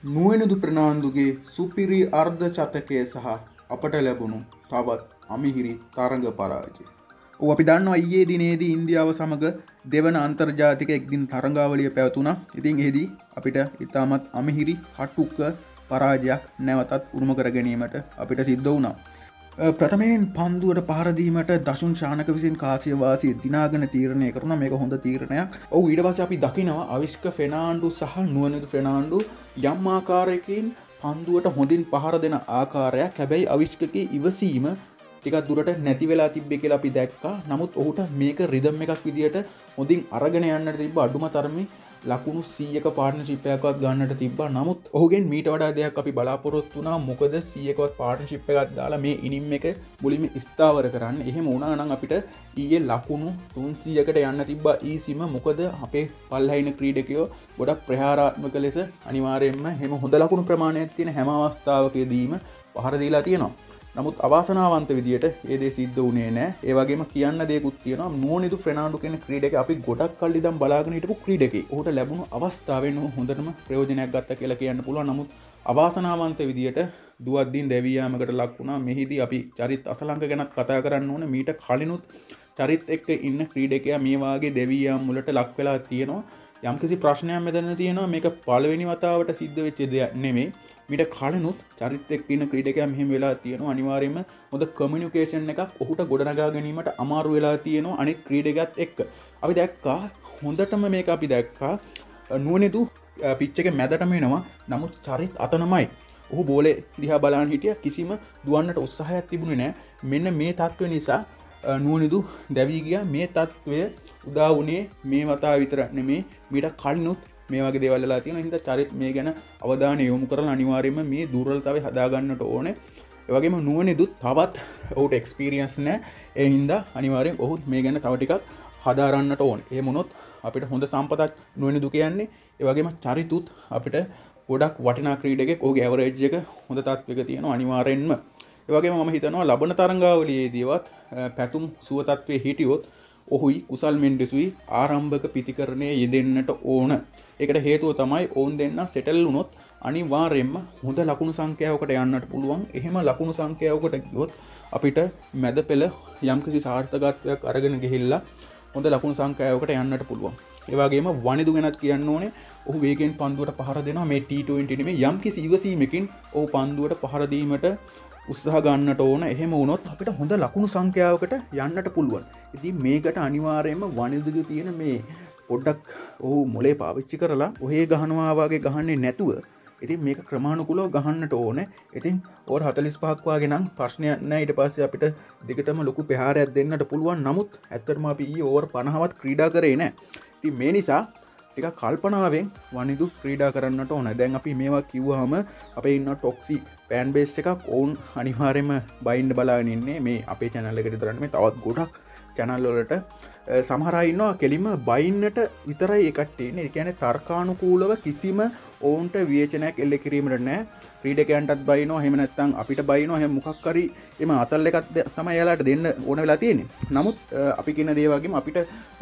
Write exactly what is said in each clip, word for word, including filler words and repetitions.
නුවනිදු ප්‍රනාන්දුගේ සුපිරි අර්ධ චතකය සහ අපට ලැබුණු තවත් අමිහිරි තරඟ පරාජය. ඔව් අපි දන්නවා ඊයේ දිනේදී ඉන්දියාව සමග දෙවන අන්තර්ජාතික එක්දින තරඟාවලිය පැවතුණා. ඉතින් එහිදී අපිට ඉතාමත් අමිහිරි කටුක පරාජයක් නැවතත් උරුම කර ගැනීමට අපිට සිද්ධ වුණා. ප්‍රථමයෙන් පන්දුවට පහර දීමට දසුන් ශානක විසින් කාසිය වාසිය දිනාගෙන තීරණය කරනවා. මේක හොඳ තීරණයක්. ඔව් ඊට පස්සේ අපි දකිනවා අවිෂ්ක ෆෙර්නාන්ඩු සහ නුවනිදු ෆෙර්නාන්ඩු යම් ආකාරයකින් පන්දුවට හොඳින් පහර දෙන ආකාරයක්. හැබැයි අවිෂ්කගේ ඉවසීම ටිකක් දුරට නැති වෙලා තිබ්බේ කියලා අපි දැක්කා. නමුත් ඔහුට මේක රිදම් එකක් විදියට හොඳින් අරගෙන යන්නට තිබ්බ අඩුම තරමේ ලකුණු සීයක පාර්ට්නර්ෂිප් එකක්වත් ගන්නට තිබ්බා. නමුත් ඔහුගෙන් මීට වඩා දෙයක් අපි බලාපොරොත්තු වුණා. මොකද සීයකවත් පාර්ට්නර්ෂිප් එකක් දාලා මේ ඉනිම් එක මුලින්ම ස්ථාවර කරන්න. එහෙම වුණා නම් අපිට ඊයේ ලකුණු තුන්සීයකට යන්න තිබ්බා ඊසිම. මොකද අපේ පල්ලෙහා ඉන්න ක්‍රීඩකයෝ ගොඩක් ප්‍රහාරාත්මක ලෙස අනිවාර්යයෙන්ම හැම හොඳ ලකුණු ප්‍රමාණයක් තියෙන හැම අවස්ථාවකදීම පහර දීලා තියෙනවා. නමුත් අවාසනාවන්ත විදියට ඒ දේ සිද්ධ වුණේ නැහැ. ඒ වගේම කියන්න දෙයක්ත් තියෙනවා. නුවනිදු ෆෙර්නාන්ඩු කියන ක්‍රීඩකයා අපි ගොඩක් කල් ඉඳන් බලාගෙන හිටපු ක්‍රීඩකයෙක්. ඔහුට ලැබුණු අවස්ථාවෙන් ඔහු හොඳටම ප්‍රයෝජනයක් ගත්තා කියලා කියන්න පුළුවන්. නමුත් අවාසනාවන්ත විදියට දුවද්දීන් දැවී යාමකට ලක් වුණා. මෙහිදී අපි චරිත් අසලංක ගැනත් කතා කරන්න ඕනේ. මීට කලිනුත් චරිත් එක්ක ඉන්න ක්‍රීඩකයා මේ වාගේ දැවී යාම වලට ලක් වෙලා තියෙනවා. යම්කිසි ප්‍රශ්නයක් මෙතන තියෙනවා. මේක පළවෙනි වතාවට සිද්ධ වෙච්ච දෙයක් නෙමෙයි. මීට කලිනුත් චරිත් එක්ක ඉන්න ක්‍රීඩකයා මෙහෙම වෙලා තියෙනවා. අනිවාර්යයෙන්ම හොඳ කමියුනිකේෂන් එකක් ඔහුට ගොඩනගා ගැනීමට අමාරු වෙලා තියෙනවා අනිත් ක්‍රීඩකයාත් එක්ක. අපි දැක්කා හොඳටම මේක අපි දැක්කා නුවනිදු පිච් එකේ මැදටම එනවා. නමුත් චරිත් අතනමයි. ඔහු බෝලේ දිහා බලන් හිටියා. කිසිම දුවන්නට උත්සාහයක් තිබුණේ නැහැ. මෙන්න මේ තත්ත්වය නිසා නුවනිදු දැවී ගියා. මේ තත්ත්වය උදා වුණේ මේ වතාව විතර නෙමේ. මීට කලිනුත් මේ වගේ දේවල් වෙලා තියෙනවා. හින්දා චරිත් මේ ගැන අවධානය යොමු කරලා අනිවාර්යයෙන්ම මේ දුර්වලතාවය හදා ගන්නට ඕනේ. ඒ වගේම නුවනිදුත් තවත් ඔහුට එක්ස්පීරියන්ස් නැහැ. ඒ හින්දා අනිවාර්යෙන් ඔහු මේ ගැන තව ටිකක් හදාරන්නට ඕනේ. එහෙම වුණොත් අපිට හොඳ සම්පතක් නුවනිදු කියන්නේ. ඒ වගේම චරිතුත් අපිට ගොඩක් වටිනා ක්‍රීඩකෙක්. ඔහුගේ ඇවරේජ් එක හොඳ තත්ත්වයක තියෙනවා අනිවාර්යෙන්ම. ඒ වගේම මම හිතනවා ලබන තරඟාවලියේදීවත් පැතුම් සුව තත්ත්වයේ හිටියොත් ඔහුයි කුසල් මෙන්ඩිසුයි ආරම්භක පිතිකරණයේ යෙදෙන්නට ඕන. ඒකට හේතුව තමයි ඔවුන් දෙන්න සෙටල් වුණොත් අනිවාර්යයෙන්ම හොඳ ලකුණු සංඛ්‍යාවකට යන්නට පුළුවන්. එහෙම ලකුණු සංඛ්‍යාවකට ගියොත් අපිට මැද පෙළ යම්කිසි සාර්ථකත්වයක් අරගෙන ගිහිල්ලා හොඳ ලකුණු සංඛ්‍යාවකට යන්නට පුළුවන්. ඒ වගේම වනිදු ගැනත් කියන්න ඕනේ. ඔහු වේගෙන් පන්දුවට පහර දෙනවා. මේ ටී ට්වෙන්ටි නෙමෙයි යම්කිසි ඉවසීමකින් ඔහු පන්දුවට පහර දීමට උත්සාහ ගන්නට ඕන. එහෙම වුණොත් අපිට හොඳ ලකුණු සංඛ්‍යාවකට යන්නට පුළුවන්. ඉතින් මේකට අනිවාර්යයෙන්ම වනිදුගේ තියෙන මේ පොඩ්ඩක් ඔහු මොලේ පාවිච්චි කරලා ඔහේ ගහනවා වගේ ගහන්නේ නැතුව ඉතින් මේක ක්‍රමානුකූලව ගහන්නට ඕනේ. ඉතින් ඕවර් හතළිස් පහක් වගේ නම් ප්‍රශ්නයක් නැහැ. ඊට පස්සේ අපිට දිගටම ලොකු ප්‍රහාරයක් දෙන්නට පුළුවන්. නමුත් ඇත්තටම අපි ඊයේ ඕවර් පනහවත් ක්‍රීඩා කරේ නැහැ. ඉතින් මේ නිසා ටිකක් කල්පනාවෙන් වනිදු ක්‍රීඩා කරන්නට ඕන. දැන් අපි මේවා කිව්වහම අපේ ඉන්න ටොක්සි ෆෑන් බේස් එකක් ඔවුන් අනිවාර්යයෙන්ම බයින්ඩ් බලාගෙන ඉන්නේ. මේ අපේ channel එකට විතරක් නෙමෙයි තවත් ගොඩක් channel වලට සමහර අය ඉන්නවා කෙලින්ම බයින්නට විතරයි ඒ කට්ටිය ඉන්නේ. ඒ කියන්නේ තර්කානුකූලව කිසිම ඔවුන්ට විවේචනයක් එල්ල කිරීමට නැහැ. ක්‍රීඩකයන්ටත් බයිනවා. එහෙම නැත්නම් අපිට බයිනවා. එහෙම මොකක් හරි එම අතල් එකක් තමයි එයාලට දෙන්න ඕන වෙලා තියෙන්නේ. නමුත් අපි කියන දේ වගේම අපිට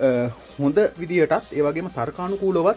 හොඳ විදියටත් ඒ වගේම තර්කානුකූලවත්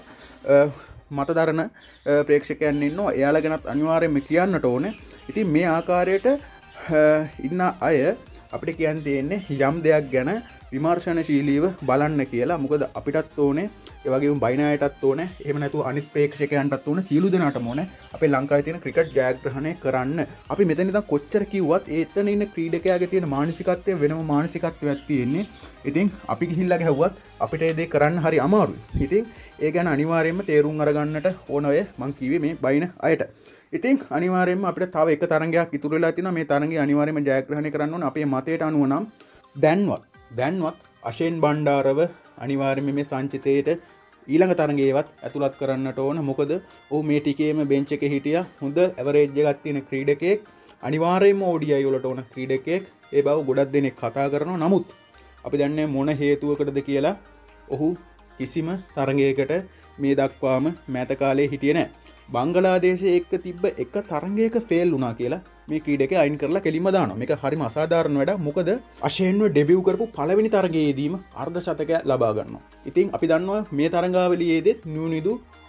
මතදරන ප්‍රේක්ෂකයන් ඉන්නවා. එයාලා ගැනත් අනිවාර්යයෙන්ම කියන්නට ඕනේ. ඉතින් මේ ආකාරයට ඉන්න අය අපිට කියන්න තියෙන්නේ යම් දෙයක් ගැන විමර්ශනශීලීව බලන්න කියලා. මොකද අපිටත් ඕනේ ඒ වගේම බයිනායටත් ඕනේ. එහෙම නැතුව අනිත් ප්‍රේක්ෂකයන්ටත් ඕනේ. සියලු දෙනාටම ඕනේ අපේ ලංකාවේ තියෙන ක්‍රිකට් ජයග්‍රහණය කරන්න. අපි මෙතන ඉඳන් කොච්චර කිව්වත් ඒතන ඉන්න ක්‍රීඩකයාගේ තියෙන මානසිකත්වය වෙනම මානසිකත්වයක් තියෙන්නේ. ඉතින් අපි ගිහිල්ලා ගැහුවත් අපිට ඒ දේ කරන්න හරි අමාරුයි. ඉතින් ඒ ගැන අනිවාර්යයෙන්ම තේරුම් අරගන්නට ඕන ඔය මං කිව්වේ මේ බයින අයට. ඉතින් අනිවාර්යයෙන්ම අපිට තව එක තරඟයක් ඉතුරු වෙලා තියෙනවා. මේ තරඟය අනිවාර්යයෙන්ම ජයග්‍රහණය කරන්න ඕන. අපේ මතයට අනුව නම් දැන්වත් දැන්වත් අෂේන් බණ්ඩාරව අනිවාර්යයෙන්ම මේ සංචිතයට ඊළඟ තරඟයේවත් ඇතුළත් කරන්නට ඕන. මොකද ඔහු මේ ටිකේම බෙන්ච් එකේ හිටියා. හොඳ ඇවරේජ් එකක් තියෙන ක්‍රීඩකයෙක්. අනිවාර්යයෙන්ම ඕ ඩී ආයි වලට ඕන ක්‍රීඩකයෙක්. ඒ බව ගොඩක් දෙනෙක් කතා කරනවා. නමුත් අපි දන්නේ මොන හේතුවකටද කියලා ඔහු කිසිම තරඟයකට මේ දක්වාම මෑත කාලේ හිටියේ නැහැ. බංගලාදේශයේ එක්ක තිබ්බ එක තරඟයක ෆේල් වුණා කියලා මේ ක්‍රීඩකයා අයින් කරලා කෙලින්ම දානවා. මේක හරිම අසාධාරණ වැඩක්. මොකද අෂේන්ව ඩෙබියු කරපු පළවෙනි තරඟයේදීම අර්ධ ශතකයක් ලබා ගන්නවා. ඉතින් අපි දන්නවා මේ තරඟාවලියේදීත් නුවනිදු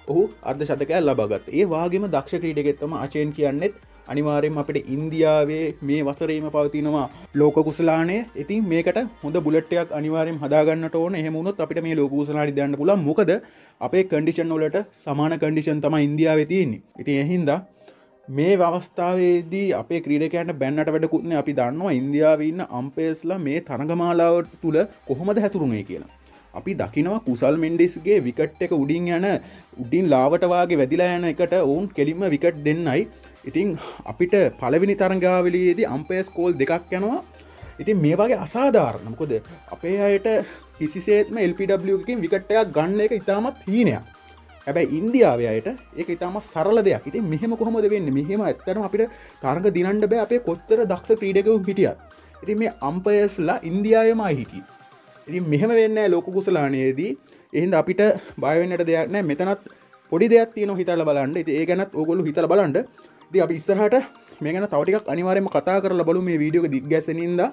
ඔහු අර්ධ ශතකයක් ලබා ගත්තා. ඒ වගේම දක්ෂ ක්‍රීඩකයෙක් තමයි අචේන් කියන්නේත් අනිවාර්යයෙන්ම අපිට ඉන්දියාවේ මේ වසරේම පවතිනවා ලෝක කුසලානය. ඉතින් මේකට හොඳ බුලට් එකක් අනිවාර්යයෙන්ම හදාගන්නට ඕන. එහෙම වුණොත් අපිට මේ ලෝක කුසලානය දාන්න පුළුවන්. මොකද අපේ කන්ඩිෂන් වලට සමාන කන්ඩිෂන් තමයි ඉන්දියාවේ තියෙන්නේ. ඉතින් ඒ හින්දා මේ අවස්ථාවේදී අපේ ක්‍රීඩකයන්ට බැන්නට වැඩකුත් නෑ. අපි දන්නවා ඉන්දියාවේ ඉන්න අම්පයර්ස්ලා මේ තරඟමාලාව තුල කොහොමද හැසිරුනේ කියලා. අපි දකිනවා කුසල් මෙන්ඩිස්ගේ විකට් එක උඩින් යන උඩින් ලාවට වාගේ වැදිලා යන එකට ඔවුන් කෙලින්ම විකට් දෙන්නයි. ඉතින් අපිට පළවෙනි තරඟාවලියේදී අම්පයර්ස් කෝල් දෙකක් යනවා. ඉතින් මේ වගේ අසාධාරණ. මොකද අපේ අයට කිසිසේත්ම එල් පී ඩබ්ලිව් එකකින් විකට් එකක් ගන්න එක ඉතාමත් හීනයක්. හැබැයි ඉන්දියාවේ අයට ඒක ඉතාමත් සරල දෙයක්. ඉතින් මෙහෙම කොහොමද වෙන්නේ? මෙහෙම ඇත්තටම අපිට තරඟ දිනන්න බෑ අපේ කොච්චර දක්ෂ ක්‍රීඩකයෝ හිටියත්. ඉතින් මේ අම්පයර්ස්ලා ඉන්දියාවේමයි හිටියේ. ඉතින් මෙහෙම වෙන්නේ නැහැ ලෝක කුසලානයේදී. ඒ හින්දා අපිට බය වෙන්නට දෙයක් නැහැ. මෙතනත් පොඩි දෙයක් තියෙනවා හිතලා බලන්න. ඉතින් ඒ ගැනත් ඕගොල්ලෝ හිතලා බලන්න. ඉතින් අපි ඉස්සරහට මේ ගැන තව ටිකක් අනිවාර්යයෙන්ම කතා කරලා බලමු මේ වීඩියෝ එක දිග්ගැසෙන ඉඳලා.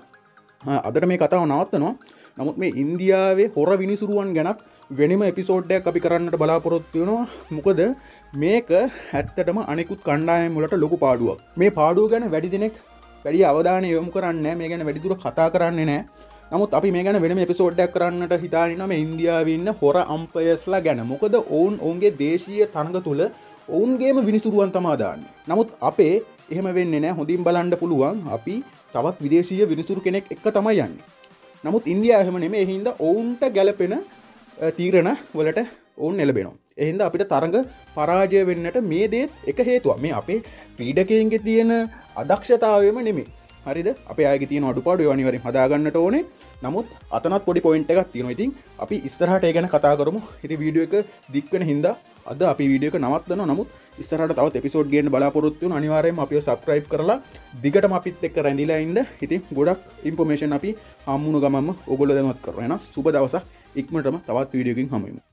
අදට මේ කතාව නවත්තනවා. නමුත් මේ ඉන්දියාවේ හොර විනිසුරුවන් ගැනත් වෙනම එපිසෝඩ් එකක් අපි කරන්නට බලාපොරොත්තු වෙනවා. මොකද මේක ඇත්තටම අනිකුත් කණ්ඩායම් වලට ලොකු පාඩුවක්. මේ පාඩුව ගැන වැඩි දෙනෙක් වැඩි අවධානය යොමු කරන්නේ නැහැ. මේ ගැන වැඩිදුර කතා කරන්නේ නැහැ. නමුත් අපි මේ ගැන වෙනම එපිසෝඩ් එකක් කරන්නට හිතාගෙන ඉන්නවා මේ ඉන්දියාවේ ඉන්න හොර අම්පයර්ස්ලා ගැන. මොකද ඔවුන් ඔවුන්ගේ දේශීය තරඟ තුල ඔවුන්ගේම විනිසුරුවන් තමයි දාන්නේ. නමුත් අපේ එහෙම වෙන්නේ නැහැ. හොඳින් බලන්න පුළුවන් අපි තවත් විදේශීය විනිසුරු කෙනෙක් එක්ක තමයි යන්නේ. නමුත් ඉන්දියාව එහෙම නෙමෙයි. ඒ හින්දා ඔවුන්ට ගැළපෙන තීරණ වලට ඔවුන් එළබෙනවා. ඒ හින්දා අපිට තරඟ පරාජය වෙන්නට මේ දේත් එක හේතුවක්. මේ අපේ ක්‍රීඩකයන්ගේ තියෙන අදක්ෂතාවයම නෙමෙයි. හරිද? අපේ අයගේ තියෙන අඩුපාඩු ඒවා අනිවාර්යෙන් හදාගන්නට ඕනේ. නමුත් අතනත් පොඩි පොයින්ට් එකක් තියෙනවා. ඉතින් අපි ඉස්සරහට ඒ ගැන කතා කරමු. ඉතින් වීඩියෝ එක දික් වෙන හින්දා අද අපි වීඩියෝ එක නවත්තනවා. නමුත් ඉස්සරහට තවත් එපිසෝඩ් ගේන්න බලාපොරොත්තු වෙනවා. අනිවාර්යයෙන්ම අපිව සබ්ස්ක්‍රයිබ් කරලා දිගටම අපිත් එක්ක රැඳිලා ඉන්න. ඉතින් ගොඩක් ඉන්ෆෝමේෂන් අපි හම්බුණු ගමන්ම ඔයගොල්ලෝ දැනුවත් කරනවා. එහෙනම් සුබ දවසක්. ඉක්මනටම තවත් වීඩියෝ එකකින් හමු වෙමු.